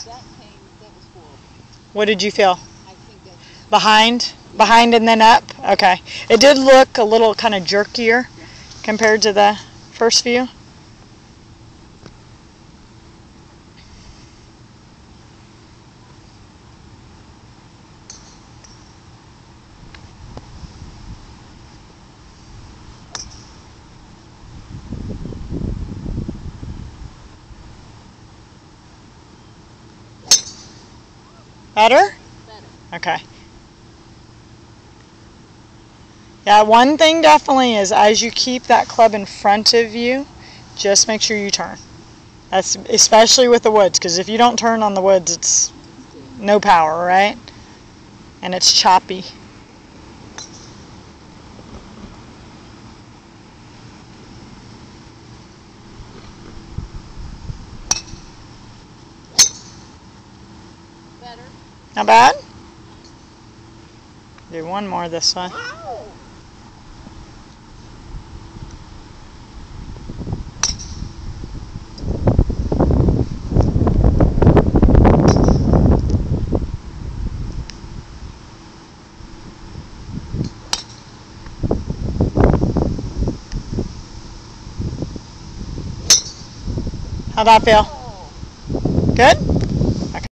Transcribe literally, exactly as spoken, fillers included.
That came, that was horrible. What did you feel? I think that's just Behind? Behind and then up? Okay. It did look a little kind of jerkier compared to the first view. Better? better. Okay. Yeah, one thing definitely is as you keep that club in front of you, just make sure you turn. That's especially with the woods, because if you don't turn on the woods, it's no power, right? And it's choppy. Better. Not bad? Do one more this way. Wow. How'd that feel? Good?